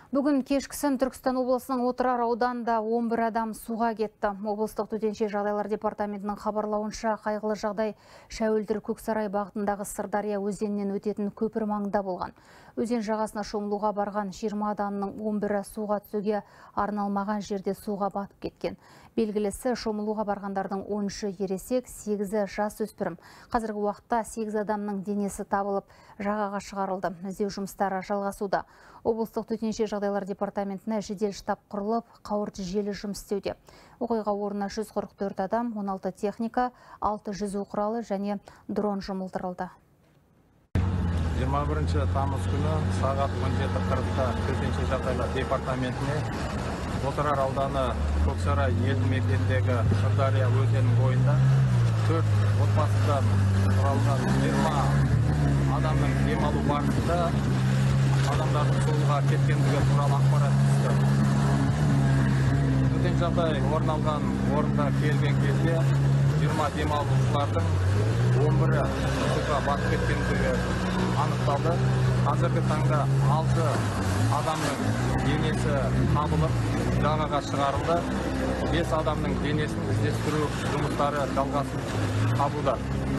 Бүгін кешкісін Түркістан облысының Отырар ауданында 11 адам суға кетті. Облыстық төтенше жағдайлар департаментінің хабарлауынша қайғылы жағдай Шәуілдір Көксарай бағытындағы Сырдария өзенінен өтетін көпір маңында болған. Өзен жағасына шомылуға барған 20 адамның 11-і суға түсуге арналмаған жерде суға батып кеткен. Белгілісі, шомылуға барғандардың 13-і ересек, 8-і жасөспірім. Қазіргі уақытта 8 адамның денесі табылып, жағаға шығарылды. Іздеу жұмыстары жалғасуда. Облыстық төтенше жағдайлар департаментіне жедел штаб құрылып, қауырт желі жұмыс істеуде. Оқиға орнына 144 адам, 16 техника, 6 жүзу құралы және дрон жұмылдырылды. 21 тамыз күні сағат 17:40-та төтенше жағдайлар департаментіне Отырар ауданы Көксарай елді мекеніндегі Сырдария өзенінің бойында 4 отбасыдан құралған 20 адамның демалу барысында адамдардың суға кеткендігі туралы ақпарат түсті. Төтенше жағдай орын алған орында келген кезде 20 демалушылардың 11-і суға батып кеткендігі анықталды. Қазіргі таңда 6 адамның денесі табылып, жағаға шығарылды. 5 адамның денесін іздестіру жұмыстары жалғасын табуда.